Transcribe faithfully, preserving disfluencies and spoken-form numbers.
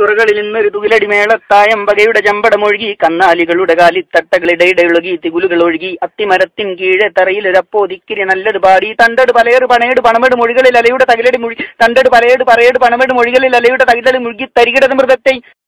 തുറകളിൽ നിന്നൊരു തുകിലടി മേളത്തായമ്പകയുടെ ചമ്പടമൊഴുകി കന്നാലികളുടെ കാലിത്തട്ടകളിടയിടയൊഴുകി തികുലുകൾ ഒഴുകി അത്തിമരത്തിൻ കീഴെ തറയിലൊരപ്പോതിക്കിരി നല്ലത് പാടി തണ്ടട് പലയേട് പണയേട് പണമെട് മൊഴികളിൽ അലയുടെ തകിലടി മുഴുകി തണ്ടട് പലയേട് പറയേട് പണമെട് മൊഴികളിൽ അലയുടെ തകിലടി മുഴുകി തരികിടത് മൃഗത്തെ